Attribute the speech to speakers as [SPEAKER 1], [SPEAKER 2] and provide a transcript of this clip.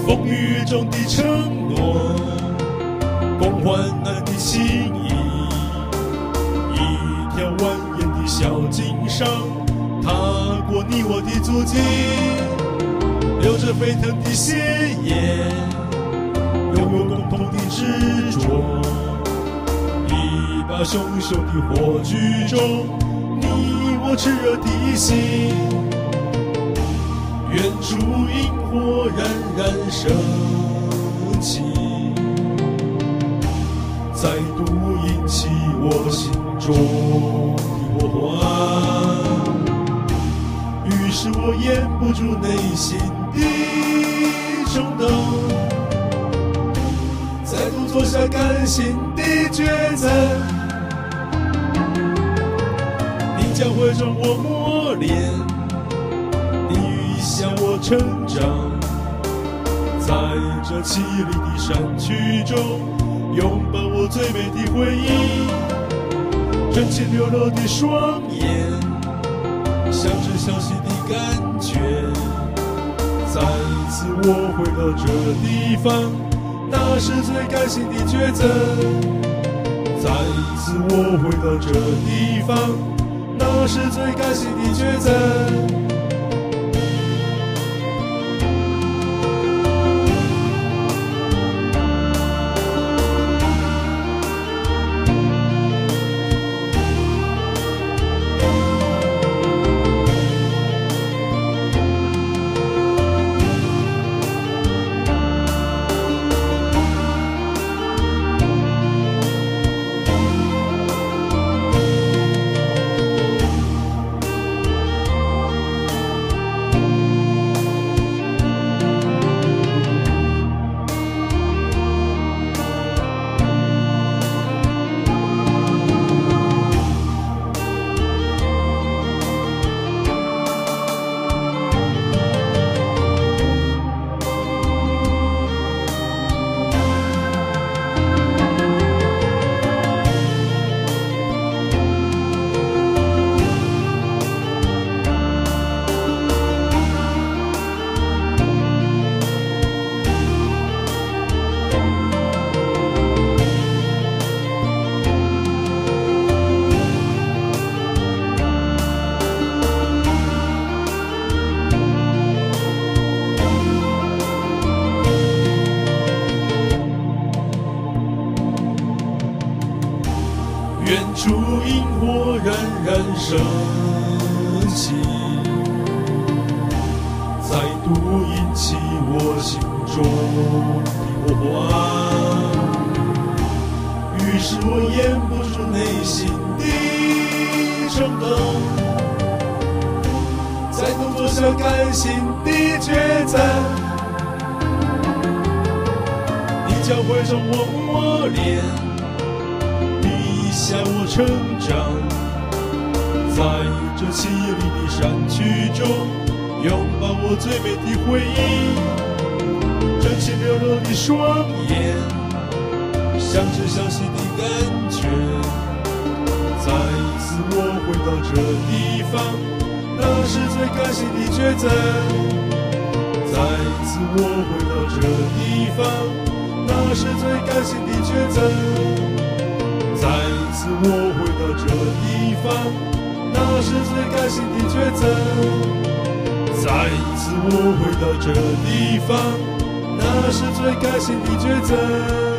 [SPEAKER 1] 风雨中的承诺，共患难的情谊，一条蜿蜒的小径上，踏过你我的足迹，流着沸腾的血液，拥有共同的执着。一把熊熊的火炬中，你我炽热的心，远处萤火冉冉升起，再度引起我心中的火花。于是我掩不住内心的冲动，再度做下甘心的抉择。你教会着我磨练，你预想我成长，在这凄厉的山区中，拥抱我最美的回忆。真情流露的双眼，相知相惜的感觉。再次我回到这地方，那是最甘心的抉择。再次我回到这地方，那是最甘心的抉择。远处萤火冉冉升起，再度引起我心中的火花。于是我掩不住内心的冲动，再度做下甘心的抉择。你教会着我磨练，向我成长，在这凄厉的山区中，拥抱我最美的回忆。真情流露的双眼，相知相惜的感觉。再次我回到这地方，那是最甘心的抉择。再次我回到这地方，那是最甘心的抉择。再次我回到这地方，那是最甘心的抉择。再次我回到这地方，那是最甘心的抉择。